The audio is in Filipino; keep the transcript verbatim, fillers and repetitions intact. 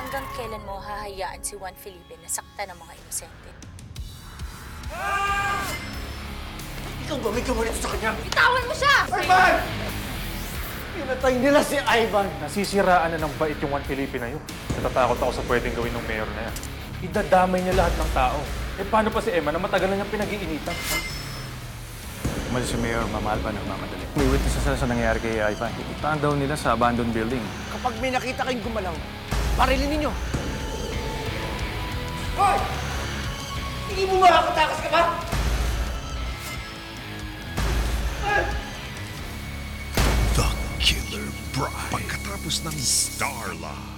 Hanggang kailan mo hahayaan si Juan Felipe na saktan ng mga inosente? Ikaw ba may gawa nito sa kanya? Bitawan mo siya! Ivan! Pinatay nila si Ivan! Nasisiraan na ng bait yung Juan Felipe na yun. Natatakot ako sa pwedeng gawin ng mayor na yan. Idadamay niya lahat ng tao. Eh paano pa si Emma na matagal na niyang pinag-iinitan? Umalis si Mayor, mamahal pa nagmamadali. May witness sila sa nangyayari kay Ivan. Itaan daw nila sa abandoned building. Kapag may nakita kayong gumalaw, parilin ninyo! Hoy! Hindi mo makakatakas ka ba? The Killer Bride. Pagkatapos ng Starla.